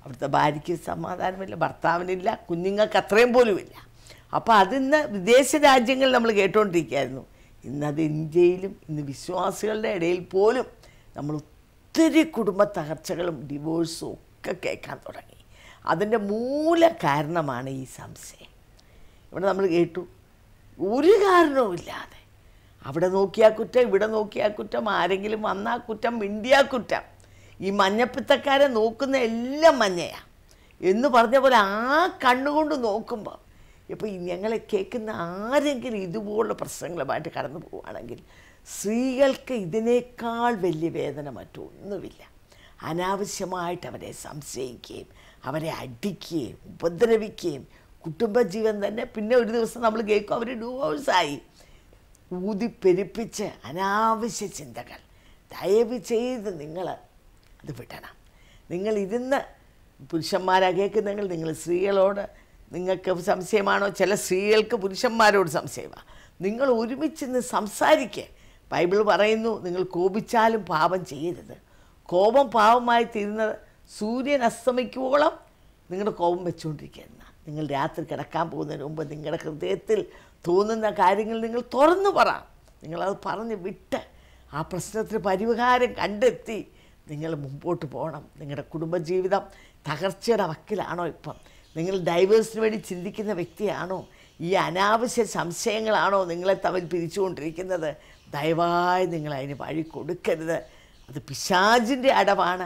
അവിടുത്തെ ഭാര്യയ്ക്ക് സമാധാനമില്ല, ഭർത്താവിനില്ല, കുഞ്ഞുങ്ങൾക്ക് അത്രയും പോലുമില്ല. അപ്പോൾ അതിന്ന് വിദേശ രാജ്യങ്ങളിൽ നമ്മൾ കേട്ടുകൊണ്ടിരിക്കുകയായിരുന്നു. ഇന്നത് ഇന്ത്യയിലും ഇന്ന് വിശ്വാസികളുടെ ഇടയിൽ പോലും നമ്മൾ ഒത്തിരി കുടുംബ തകർച്ചകളും ഡിവോഴ്സും ഒക്കെ കേൾക്കാൻ തുടങ്ങി. അതിൻ്റെ മൂല കാരണമാണ് ഈ സംശയം. ഇവിടെ നമ്മൾ കേട്ടു, ഒരു കാരണവുമില്ലാതെ അവിടെ നോക്കിയാൽ കുറ്റം, ഇവിടെ നോക്കിയാൽ കുറ്റം, ആരെങ്കിലും വന്നാൽ കുറ്റം, മിണ്ടിയാൽ കുറ്റം. ഈ മഞ്ഞപ്പിത്തക്കാരെ നോക്കുന്ന എല്ലാം മഞ്ഞയാണ് എന്ന് പറഞ്ഞ പോലെ ആ കണ്ണുകൊണ്ട് നോക്കുമ്പോൾ ഇപ്പോൾ ഞങ്ങളെ കേൾക്കുന്ന ആരെങ്കിലും ഇതുപോലുള്ള പ്രശ്നങ്ങളുമായിട്ട് കടന്നു പോവുകയാണെങ്കിൽ സ്ത്രീകൾക്ക് ഇതിനേക്കാൾ വലിയ വേദന മറ്റൊന്നുമില്ല. അനാവശ്യമായിട്ട് അവരെ സംശയിക്കുകയും അവരെ അടിക്കുകയും ഉപദ്രവിക്കുകയും കുടുംബജീവൻ തന്നെ പിന്നെ ഒരു ദിവസം നമ്മൾ കേൾക്കും അവർ ഡിവോഴ്സായി. ഊതിപ്പെരുപ്പിച്ച് അനാവശ്യ ചിന്തകൾ. ദയവ് ചെയ്ത് നിങ്ങൾ അത് വിടണം. നിങ്ങൾ ഇരുന്ന് പുരുഷന്മാരാ കേൾക്കുന്നെങ്കിൽ നിങ്ങൾ സ്ത്രീകളോട് നിങ്ങൾക്ക് സംശയമാണോ, ചില സ്ത്രീകൾക്ക് പുരുഷന്മാരോട് സംശയമാണ്, നിങ്ങൾ ഒരുമിച്ചിന്ന് സംസാരിക്കുക. ബൈബിൾ പറയുന്നു, നിങ്ങൾ കോപിച്ചാലും പാപം ചെയ്യരുത്. കോപം പാപമായി തീരുന്നത് സൂര്യൻ അസ്തമിക്കുവോളം നിങ്ങളുടെ കോപം വെച്ചുകൊണ്ടിരിക്കുന്ന. നിങ്ങൾ രാത്രി കിടക്കാൻ പോകുന്നതിന് മുമ്പ് നിങ്ങളുടെ ഹൃദയത്തിൽ തോന്നുന്ന കാര്യങ്ങൾ നിങ്ങൾ തുറന്നു പറ. നിങ്ങളത് പറഞ്ഞ് വിട്ട് ആ പ്രശ്നത്തിന് പരിഹാരം കണ്ടെത്തി നിങ്ങൾ മുമ്പോട്ട് പോകണം. നിങ്ങളുടെ കുടുംബജീവിതം തകർച്ചയുടെ വക്കിലാണോ ഇപ്പം? നിങ്ങൾ ഡൈവേഴ്സിന് വേണ്ടി ചിന്തിക്കുന്ന വ്യക്തിയാണോ? ഈ അനാവശ്യ സംശയങ്ങളാണോ നിങ്ങളെ തമ്മിൽ പിരിച്ചുകൊണ്ടിരിക്കുന്നത്? ദയവായി നിങ്ങൾ അതിന് വഴി കൊടുക്കരുത്. അത് പിശാചിൻ്റെ അടവാണ്.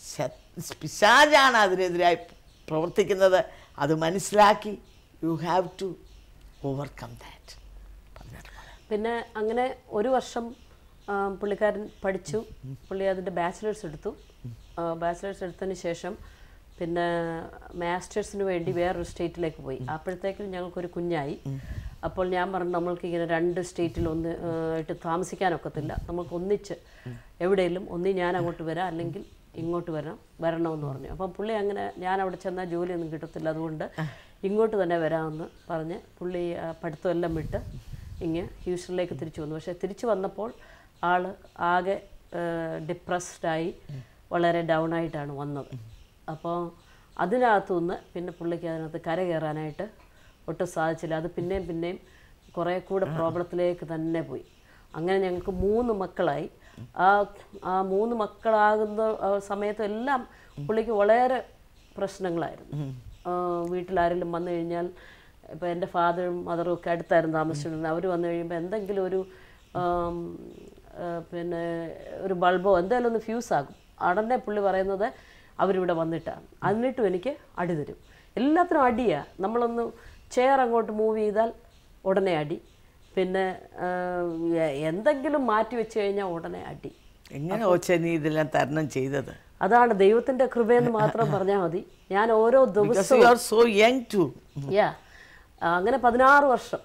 പിശാചാണ് അതിനെതിരായി പ്രവർത്തിക്കുന്നത്. അത് മനസ്സിലാക്കി you have to overcome that. പിന്നെ അങ്ങനെ ഒരു വർഷം പുള്ളിക്കാരൻ പഠിച്ചു. പുള്ളി അതിൻ്റെ ബാച്ചിലേഴ്സ് എടുത്തു. ബാച്ചിലേഴ്സ് എടുത്തതിന് ശേഷം പിന്നെ മാസ്റ്റേഴ്സിന് വേണ്ടി വേറൊരു സ്റ്റേറ്റിലേക്ക് പോയി. അപ്പോഴത്തേക്കും ഞങ്ങൾക്കൊരു കുഞ്ഞായി. അപ്പോൾ ഞാൻ പറഞ്ഞു, നമ്മൾക്ക് ഇങ്ങനെ രണ്ട് സ്റ്റേറ്റിൽ ഒന്ന് ആയിട്ട് താമസിക്കാനൊക്കത്തില്ല, നമുക്ക് ഒന്നിച്ച് എവിടെയെങ്കിലും ഒന്നി ഞാൻ അങ്ങോട്ട് വരാം അല്ലെങ്കിൽ ഇങ്ങോട്ട് വരണം വരണമെന്ന് പറഞ്ഞു. അപ്പം പുള്ളി അങ്ങനെ, ഞാൻ അവിടെ ചെന്നാൽ ജോലിയൊന്നും കിട്ടത്തില്ല, അതുകൊണ്ട് ഇങ്ങോട്ട് തന്നെ വരാമെന്ന് പറഞ്ഞ് പുള്ളി പഠിത്തമെല്ലാം വിട്ട് ഇങ്ങ് ഹ്യൂസ്റ്റണിലേക്ക് തിരിച്ചു വന്നു. പക്ഷേ തിരിച്ചു വന്നപ്പോൾ ആൾ ആകെ ഡിപ്രസ്ഡായി വളരെ ഡൗൺ ആയിട്ടാണ് വന്നത്. അപ്പോൾ അതിനകത്തുനിന്ന് പിന്നെ പുള്ളിക്ക് അതിനകത്ത് കര കയറാനായിട്ട് ഒട്ടും സാധിച്ചില്ല. അത് പിന്നെയും പിന്നെയും കുറേ കൂടെ പ്രോബ്ലത്തിലേക്ക് തന്നെ പോയി. അങ്ങനെ ഞങ്ങൾക്ക് മൂന്ന് മക്കളായി. ആ ആ മൂന്ന് മക്കളാകുന്ന സമയത്തെല്ലാം പുള്ളിക്ക് വളരെ പ്രശ്നങ്ങളായിരുന്നു. വീട്ടിലാരെങ്കിലും വന്നു കഴിഞ്ഞാൽ, ഇപ്പോൾ എൻ്റെ ഫാദറും മദറും ഒക്കെ അടുത്തായിരുന്നു താമസിച്ചിരുന്നത്. അവർ വന്നു കഴിയുമ്പോൾ എന്തെങ്കിലും ഒരു പിന്നെ ഒരു ബൾബോ എന്തായാലും ഒന്ന് ഫ്യൂസ് ആകും. ഉടനെ പുള്ളി പറയുന്നത് അവരിവിടെ വന്നിട്ടാണ്. എന്നിട്ടും എനിക്ക് അടി തരും. എല്ലാത്തിനും അടിയാണ്. നമ്മളൊന്ന് ചെയർ അങ്ങോട്ട് മൂവ് ചെയ്താൽ ഉടനെ അടി. പിന്നെ എന്തെങ്കിലും മാറ്റി വെച്ച് കഴിഞ്ഞാൽ ഉടനെ അടി. എങ്ങനെ ഓച്ചാ നീ ഇതെല്ലാം തരണം ചെയ്തത്? അതാണ് ദൈവത്തിൻ്റെ കൃപയെന്ന് മാത്രം പറഞ്ഞാൽ മതി. ഞാൻ ഓരോ ദിവസവും യാ അങ്ങനെ പതിനാറ് വർഷം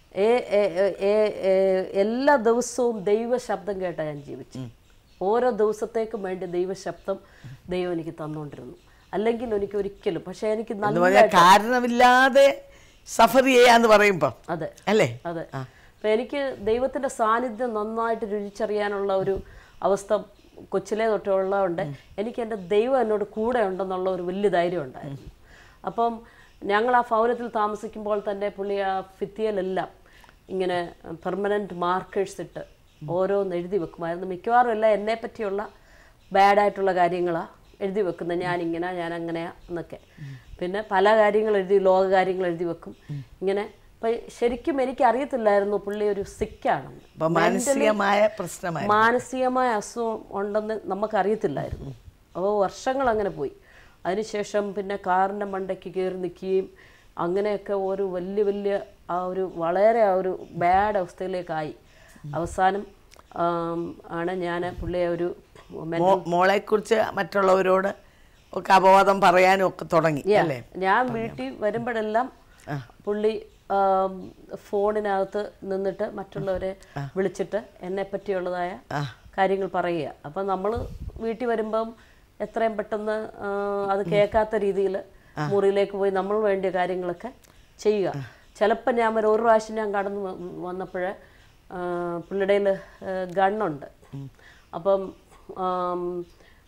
എല്ലാ ദിവസവും ദൈവശബ്ദം കേട്ടാണ് ഞാൻ ജീവിച്ചു. ഓരോ ദിവസത്തേക്കും വേണ്ടി ദൈവശബ്ദം ദൈവം എനിക്ക് തന്നുകൊണ്ടിരുന്നു. അല്ലെങ്കിൽ എനിക്ക് ഒരിക്കലും, പക്ഷെ എനിക്ക് നല്ല കാരണമില്ലാതെ സഫർ ചെയ്യാന്ന് പറയുമ്പോ അതെ അല്ലേ അതെ അപ്പം എനിക്ക് ദൈവത്തിൻ്റെ സാന്നിധ്യം നന്നായിട്ട് രുചിച്ചറിയാനുള്ള ഒരു അവസ്ഥ കൊച്ചിലേ തൊട്ടുള്ളതുകൊണ്ട് എനിക്ക് എൻ്റെ ദൈവം എന്നോട് കൂടെ ഉണ്ടെന്നുള്ള ഒരു വലിയ ധൈര്യം ഉണ്ടായിരുന്നു. അപ്പം ഞങ്ങൾ ആ ഭവനത്തിൽ താമസിക്കുമ്പോൾ തന്നെ പുള്ളി ആ ഭിത്തിയിലെല്ലാം ഇങ്ങനെ പെർമനൻറ്റ് മാർക്കേഴ്സ് ഇട്ട് ഓരോന്ന് എഴുതി വെക്കുമായിരുന്നു. മിക്കവാറും എല്ലാം എന്നെ പറ്റിയുള്ള ബാഡായിട്ടുള്ള കാര്യങ്ങളാണ് എഴുതി വെക്കുന്നത്. ഞാനിങ്ങനെ ഞാൻ അങ്ങനെയാ എന്നൊക്കെ. പിന്നെ പല കാര്യങ്ങൾ എഴുതി, ലോക കാര്യങ്ങൾ എഴുതി വെക്കും ഇങ്ങനെ. അപ്പം ശരിക്കും എനിക്ക് അറിയത്തില്ലായിരുന്നു പുള്ളി ഒരു സിക്കാണെന്ന്. മാനസികമായ പ്രശ്നമായി മാനസികമായ അസുഖം ഉണ്ടെന്ന് നമുക്കറിയത്തില്ലായിരുന്നു. അപ്പോൾ വർഷങ്ങൾ അങ്ങനെ പോയി. അതിനുശേഷം പിന്നെ കാറിൻ്റെ മണ്ടയ്ക്ക് കയറി നിൽക്കുകയും അങ്ങനെയൊക്കെ ഒരു വലിയ വലിയ ആ ഒരു വളരെ ആ ഒരു ബാഡ് അവസ്ഥയിലേക്കായി. അവസാനം ആണ് ഞാൻ പുള്ളിയെ ഒരു മോളെക്കുറിച്ച് മറ്റുള്ളവരോട് ഒക്കെ അപവാദം പറയാനും ഒക്കെ തുടങ്ങി. ഞാൻ വീട്ടിൽ വരുമ്പോഴെല്ലാം പുള്ളി ഫോണിനകത്ത് നിന്നിട്ട് മറ്റുള്ളവരെ വിളിച്ചിട്ട് എന്നെ പറ്റിയുള്ളതായ കാര്യങ്ങൾ പറയുക. അപ്പം നമ്മൾ വീട്ടിൽ വരുമ്പം എത്രയും പെട്ടെന്ന് അത് കേൾക്കാത്ത രീതിയിൽ മുറിയിലേക്ക് പോയി നമ്മൾ വേണ്ടിയ കാര്യങ്ങളൊക്കെ ചെയ്യുക. ചിലപ്പോൾ ഞാൻ ഒരു ഒരു പ്രാവശ്യം ഞാൻ കടന്നു വന്നപ്പോൾ പുള്ളിയുടെ ഗണ്ണുണ്ട്. അപ്പം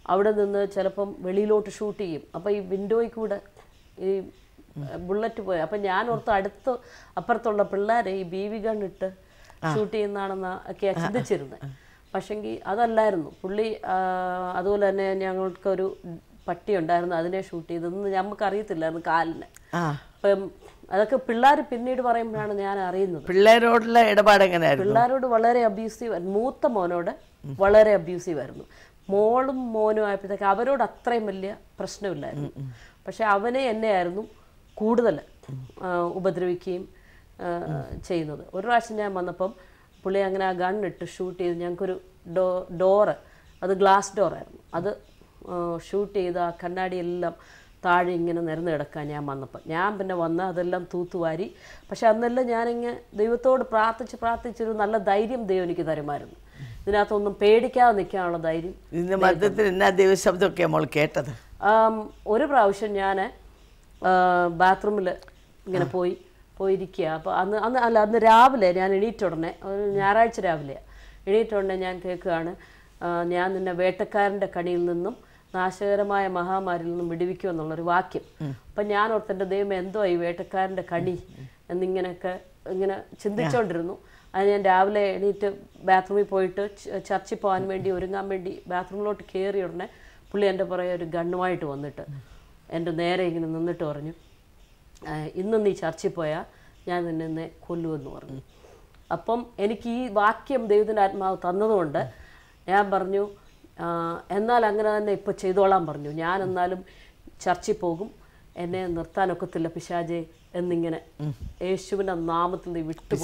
അവിടെ നിന്ന് ചിലപ്പം വെളിയിലോട്ട് ഷൂട്ട് ചെയ്യും. അപ്പോൾ ഈ വിൻഡോയിൽ കൂടെ ഈ ബുള്ളറ്റ് പോയി. അപ്പം ഞാൻ ഓർത്ത് അടുത്ത് അപ്പുറത്തുള്ള പിള്ളേരെ ഈ ബി വി ഗൺ ഇട്ട് ഷൂട്ട് ചെയ്യുന്നതാണെന്ന് ഒക്കെ ചിന്തിച്ചിരുന്നത്. പക്ഷെങ്കിൽ അതല്ലായിരുന്നു. പുള്ളി അതുപോലെ തന്നെ ഞങ്ങൾക്കൊരു പട്ടി ഉണ്ടായിരുന്നു, അതിനെ ഷൂട്ട് ചെയ്തതെന്ന് നമുക്കറിയത്തില്ലായിരുന്നു കാലിന്. അപ്പം അതൊക്കെ പിള്ളേർ പിന്നീട് പറയുമ്പോഴാണ് ഞാൻ അറിയുന്നത്. പിള്ളേരോടുള്ള ഇടപാട് എങ്ങനെയായിരുന്നു? പിള്ളേരോട് വളരെ അബ്യൂസീവ്, മൂത്ത മോനോട് വളരെ അബ്യൂസീവ് ആയിരുന്നു. മോളും മോനും ആയപ്പോഴത്തേക്ക് അവരോട് അത്രയും വലിയ പ്രശ്നമില്ലായിരുന്നു. പക്ഷെ അവനെ എന്നെയായിരുന്നു കൂടുതൽ ഉപദ്രവിക്കുകയും ചെയ്യുന്നത്. ഒരു പ്രാവശ്യം ഞാൻ വന്നപ്പം പുള്ളി അങ്ങനെ ആ ഗണ്ണിട്ട് ഷൂട്ട് ചെയ്ത് ഞങ്ങൾക്കൊരു ഡോ ഡോറ് അത് ഗ്ലാസ് ഡോറായിരുന്നു, അത് ഷൂട്ട് ചെയ്ത് ആ കണ്ണാടിയെല്ലാം താഴെ ഇങ്ങനെ നിരന്ന് കിടക്കാൻ ഞാൻ വന്നപ്പോൾ ഞാൻ പിന്നെ വന്ന് അതെല്ലാം തൂത്തുവാരി. പക്ഷെ അന്നെല്ലാം ഞാനിങ്ങനെ ദൈവത്തോട് പ്രാർത്ഥിച്ച് പ്രാർത്ഥിച്ചൊരു നല്ല ധൈര്യം ദൈവം എനിക്ക് തരുമായിരുന്നു. ഇതിനകത്തൊന്നും പേടിക്കാതെ നിൽക്കാനുള്ള ധൈര്യം. ഇതിൻ്റെ മധ്യത്തിൽ എന്നാ ദൈവശബ്ദമൊക്കെ നമ്മൾ കേട്ടത്? ഒരു പ്രാവശ്യം ഞാൻ ബാത്റൂമിൽ ഇങ്ങനെ പോയി പോയിരിക്കുക. അപ്പോൾ അന്ന് അന്ന് അല്ല അന്ന് രാവിലെ ഞാൻ എണീറ്റ ഉടനെ, ഞായറാഴ്ച രാവിലെയാണ്, എണീറ്റ ഉടനെ ഞാൻ കേൾക്കുകയാണ്, ഞാൻ നിന്നെ വേട്ടക്കാരൻ്റെ കണിയിൽ നിന്നും നാശകരമായ മഹാമാരിയിൽ നിന്നും വിടുവിക്കുമെന്നുള്ളൊരു വാക്യം. അപ്പം ഞാൻ ഓർത്തെൻ്റെ ദൈവം എന്തോ ഈ വേട്ടക്കാരൻ്റെ കണി എന്നിങ്ങനെയൊക്കെ ഇങ്ങനെ ചിന്തിച്ചുകൊണ്ടിരുന്നു. അത് ഞാൻ രാവിലെ എണീറ്റ് ബാത്റൂമിൽ പോയിട്ട് ചർച്ചിൽ പോകാൻ വേണ്ടി ഒരുങ്ങാൻ വേണ്ടി ബാത്റൂമിലോട്ട് കയറി ഉടനെ പുള്ളി എൻ്റെ പുറകെ ഒരു ഗണ്ണുമായിട്ട് വന്നിട്ട് എൻ്റെ നേരെ ഇങ്ങനെ നിന്നിട്ട് പറഞ്ഞു, ഇന്ന് നീ ചർച്ചിൽ പോയാൽ ഞാൻ നിന്നെ ഇന്ന് കൊല്ലുമെന്ന് പറഞ്ഞു. അപ്പം എനിക്ക് ഈ വാക്യം ദൈവത്തിൻ്റെ ആത്മാവ് തന്നതുകൊണ്ട് ഞാൻ പറഞ്ഞു, എന്നാൽ അങ്ങനെ തന്നെ ഇപ്പോൾ ചെയ്തോളാൻ പറഞ്ഞു. ഞാൻ എന്നാലും ചർച്ചിൽ പോകും, എന്നെ നിർത്താനൊക്കത്തില്ല പിശാചേ എന്നിങ്ങനെ യേശുവിൻ്റെ നാമത്തിൽ നീ വിട്ടു.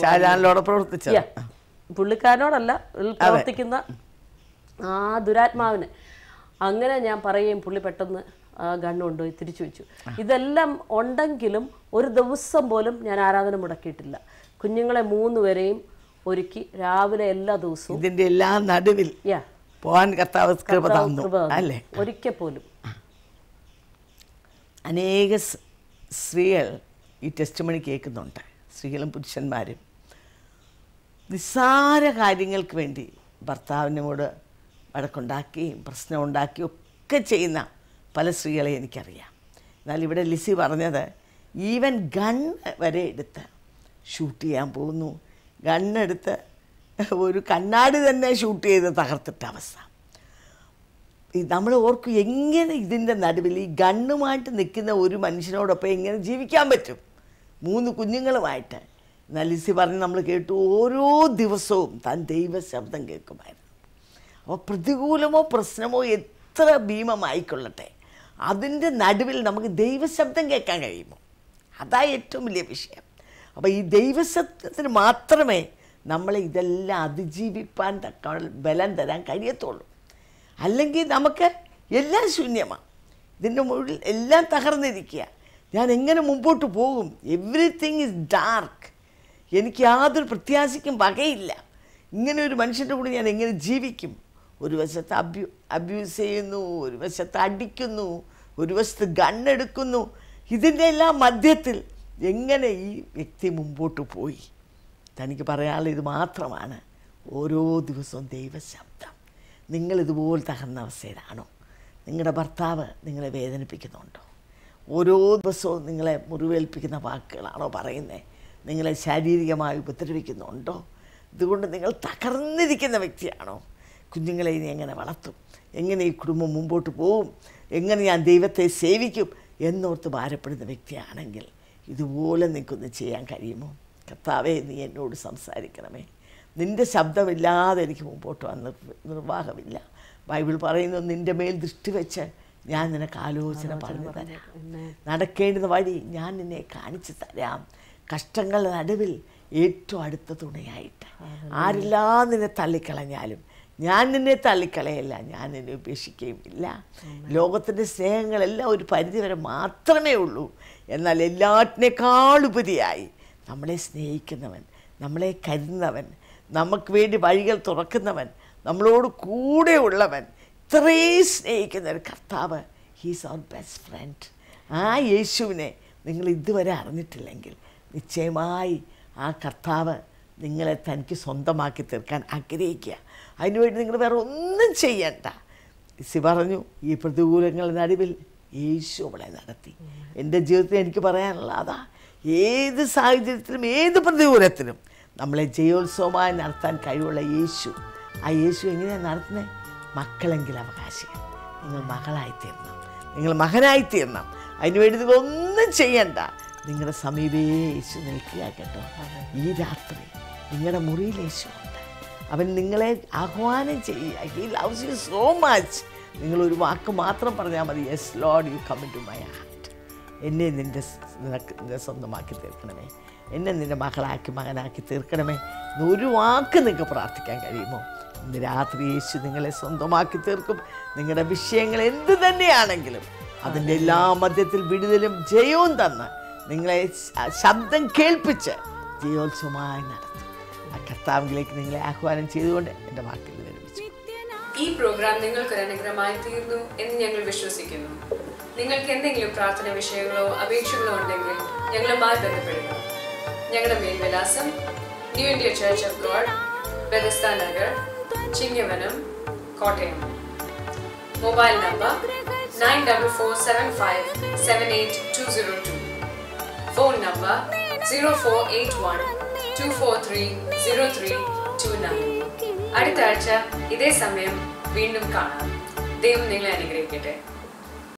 പുള്ളിക്കാരനോടല്ല, പ്രവർത്തിക്കുന്ന ആ ദുരാത്മാവിന്. അങ്ങനെ ഞാൻ പറയുകയും പുള്ളി പെട്ടെന്ന് ആ ഗണ്ണ് കൊണ്ടുപോയി തിരിച്ചു വെച്ചു. ഇതെല്ലാം ഉണ്ടെങ്കിലും ഒരു ദിവസം പോലും ഞാൻ ആരാധന മുടക്കിയിട്ടില്ല. കുഞ്ഞുങ്ങളെ മൂന്ന് പേരെയും ഒരുക്കി രാവിലെ എല്ലാ ദിവസവും ഇതിന്റെ എല്ലാ നടുവിൽ പോകാൻ കർത്താവ് കൃപ തന്നു അല്ലേ? ഒരിക്കൽ പോലും. അനേക സ്ത്രീകൾ ഈ ടെസ്റ്റ് മണി കേൾക്കുന്നുണ്ട്, സ്ത്രീകളും പുരുഷന്മാരും. നിസ്സാര കാര്യങ്ങൾക്ക് വേണ്ടി ഭർത്താവിനോട് വഴക്കുണ്ടാക്കുകയും പ്രശ്നമുണ്ടാക്കുകയും ഒക്കെ ചെയ്യുന്ന പല സ്ത്രീകളെ എനിക്കറിയാം. എന്നാൽ ഇവിടെ ലിസി പറഞ്ഞത് ഈവൻ ഗണ്ണ് വരെ എടുത്ത് ഷൂട്ട് ചെയ്യാൻ പോകുന്നു. ഗണ്ണെടുത്ത് ഒരു കണ്ണാടി തന്നെ ഷൂട്ട് ചെയ്ത് തകർത്തിട്ട അവസ്ഥ. നമ്മൾ ഓർക്കും, എങ്ങനെ ഇതിൻ്റെ നടുവിൽ ഈ ഗണ്ണുമായിട്ട് നിൽക്കുന്ന ഒരു മനുഷ്യനോടൊപ്പം എങ്ങനെ ജീവിക്കാൻ പറ്റും, മൂന്ന് കുഞ്ഞുങ്ങളുമായിട്ട്. എന്നാൽ ലിസി പറഞ്ഞ് നമ്മൾ കേട്ടു, ഓരോ ദിവസവും താൻ ദൈവശബ്ദം കേൾക്കുമായിരുന്നു. അപ്പോൾ പ്രതികൂലമോ പ്രശ്നമോ എത്ര ഭീമമായിക്കൊള്ളട്ടെ, അതിൻ്റെ നടുവിൽ നമുക്ക് ദൈവശബ്ദം കേൾക്കാൻ കഴിയുമോ? അതാ ഏറ്റവും വലിയ വിഷയം. അപ്പോൾ ഈ ദൈവശബ്ദത്തിന് മാത്രമേ നമ്മളെ ഇതെല്ലാം അതിജീവിപ്പാൻ തക്ക ബലം തരാൻ കഴിയത്തുള്ളൂ. അല്ലെങ്കിൽ നമുക്ക് എല്ലാം ശൂന്യമാണ്, ഇതിൻ്റെ മുകളിൽ എല്ലാം തകർന്നിരിക്കുക. ഞാൻ എങ്ങനെ മുമ്പോട്ട് പോകും? Everything is dark. എനിക്ക് യാതൊരു പ്രത്യാശയ്ക്കും വകയില്ല. ഇങ്ങനെ ഒരു മനുഷ്യൻ്റെ കൂടെ ഞാൻ എങ്ങനെ ജീവിക്കും? ഒരു വശത്ത് അബ്യൂ അബ്യൂസ് ചെയ്യുന്നു, ഒരു വശത്ത് അടിക്കുന്നു, ഒരു വശത്ത് ഗണ്ണെടുക്കുന്നു. ഇതിൻ്റെ എല്ലാം മധ്യത്തിൽ എങ്ങനെ ഈ വ്യക്തി മുമ്പോട്ട് പോയി? തനിക്ക് പറയാനുള്ള ഇത് മാത്രമാണ്, ഓരോ ദിവസവും ദൈവശബ്ദം. നിങ്ങളിതുപോലെ തകർന്ന അവസ്ഥയിലാണോ? നിങ്ങളുടെ ഭർത്താവ് നിങ്ങളെ വേദനിപ്പിക്കുന്നുണ്ടോ? ഓരോ ദിവസവും നിങ്ങളെ മുറിവേൽപ്പിക്കുന്ന വാക്കുകളാണോ പറയുന്നത്? നിങ്ങളെ ശാരീരികമായി ഉപദ്രവിക്കുന്നുണ്ടോ? ഇതുകൊണ്ട് നിങ്ങൾ തകർന്നിരിക്കുന്ന വ്യക്തിയാണോ? കുഞ്ഞുങ്ങളെ ഇനി എങ്ങനെ വളർത്തും? എങ്ങനെ ഈ കുടുംബം മുമ്പോട്ട് പോവും? എങ്ങനെ ഞാൻ ദൈവത്തെ സേവിക്കും എന്നോർത്ത് ഭാരപ്പെടുന്ന വ്യക്തിയാണെങ്കിൽ ഇതുപോലെ നിനക്കൊന്ന് ചെയ്യാൻ കഴിയുമോ? കർത്താവേ, നീ എന്നോട് സംസാരിക്കണമേ. നിൻ്റെ ശബ്ദമില്ലാതെ എനിക്ക് മുമ്പോട്ട് വന്ന് നിർവാഹമില്ല. ബൈബിൾ പറയുന്നു, നിൻ്റെ മേൽ ദൃഷ്ടി വെച്ച് ഞാൻ നിനക്ക് ആലോചന പറഞ്ഞു തരാം, നടക്കേണ്ടുന്ന വഴി ഞാൻ നിന്നെ കാണിച്ചു തരാം. കഷ്ടങ്ങളുടെ നടുവിൽ ഏറ്റവും അടുത്ത തുണയായിട്ട് ആരെല്ലാം നിന്നെ തള്ളിക്കളഞ്ഞാലും ഞാൻ നിന്നെ തള്ളിക്കളയല്ല, ഞാൻ നിന്നെ ഉപേക്ഷിക്കുകയും ഇല്ല. ലോകത്തിൻ്റെ സ്നേഹങ്ങളെല്ലാം ഒരു പരിധിവരെ മാത്രമേ ഉള്ളൂ. എന്നാൽ എല്ലാറ്റിനേക്കാളുപരിയായി നമ്മളെ സ്നേഹിക്കുന്നവൻ, നമ്മളെ കരുതുന്നവൻ, നമുക്ക് വേണ്ടി വഴികൾ തുറക്കുന്നവൻ, നമ്മളോട് കൂടെ ഉള്ളവൻ, ഇത്രയും സ്നേഹിക്കുന്ന ഒരു കർത്താവ്, ഹീസ് അവർ ബെസ്റ്റ് ഫ്രണ്ട്. ആ യേശുവിനെ നിങ്ങൾ ഇതുവരെ അറിഞ്ഞിട്ടില്ലെങ്കിൽ നിശ്ചയമായി ആ കർത്താവ് നിങ്ങളെ തനിക്ക് സ്വന്തമാക്കി തീർക്കാൻ ആഗ്രഹിക്കുക. അതിനുവേണ്ടി നിങ്ങൾ വേറെ ഒന്നും ചെയ്യണ്ട. ലിസി പറഞ്ഞു, ഈ പ്രതികൂലങ്ങളുടെ നടുവിൽ യേശു അവളെ നടത്തി. എൻ്റെ ജീവിതത്തിൽ എനിക്ക് പറയാനുള്ള അതാ, ഏത് സാഹചര്യത്തിലും ഏത് പ്രതികൂലത്തിലും നമ്മളെ ജയോത്സവമായി നടത്താൻ കഴിവുള്ള യേശു. ആ യേശു എങ്ങനെയാണ് നടത്തുന്നത്? മക്കളെങ്കിൽ അവകാശികൾ. നിങ്ങൾ മകളായിത്തീരണം, നിങ്ങൾ മകനായിത്തീരണം. അതിനുവേണ്ടി നിങ്ങളൊന്നും ചെയ്യണ്ട. നിങ്ങളുടെ സമീപേ യേശു നിൽക്കുക കേട്ടോ. ഈ രാത്രി നിങ്ങളുടെ മുറിയിൽ യേശു ഉണ്ട്. അവൻ നിങ്ങളെ ആഹ്വാനം ചെയ്യുക. He loves you so much. നിങ്ങളൊരു വാക്ക് മാത്രം പറഞ്ഞാൽ മതി, yes Lord you come into my heart. എന്നെ നിൻ്റെ നിൻ്റെ സ്വന്തമാക്കി തീർക്കണമേ, എന്നെ നിൻ്റെ മകളാക്കി മകനാക്കി തീർക്കണമേ എന്നൊരു വാക്ക് നിങ്ങൾക്ക് പ്രാർത്ഥിക്കാൻ കഴിയുമോ? ഇന്ന് രാത്രി യേശു നിങ്ങളെ സ്വന്തമാക്കി തീർക്കും. നിങ്ങളുടെ വിഷയങ്ങൾ എന്ത് തന്നെയാണെങ്കിലും അതിൻ്റെ എല്ലാ മധ്യത്തിൽ വിടുതലും ജയവും തന്ന് നിങ്ങളെ ശബ്ദം കേൾപ്പിച്ച് ജയോത്സവമായി നടത്തും. ആ കർത്താവിലേക്ക് നിങ്ങളെ ആഹ്വാനം ചെയ്തുകൊണ്ട് എൻ്റെ വാക്കിൽ നിർമ്മിച്ചു. ഈ പ്രോഗ്രാം നിങ്ങൾക്കൊരു അനുഗ്രഹമായി തീർന്നു എന്ന് ഞങ്ങൾ വിശ്വസിക്കുന്നു. നിങ്ങൾക്ക് എന്തെങ്കിലും പ്രാർത്ഥന വിഷയങ്ങളോ അപേക്ഷകളോ ഉണ്ടെങ്കിൽ ഞങ്ങളുമായി ബന്ധപ്പെടുക. ഞങ്ങളുടെ മേൽവിലാസം New India Church of God, Bethesda Nagar, Chingavanam, Kottayam. Mobile number nine double four seven five seven eight two zero two. Phone number zero four eight one two four three zero three two nine. അടുത്ത ആഴ്ച ഇതേ സമയം വീണ്ടും കാണാം. ദൈവം നിങ്ങളെ അനുഗ്രഹിക്കട്ടെ.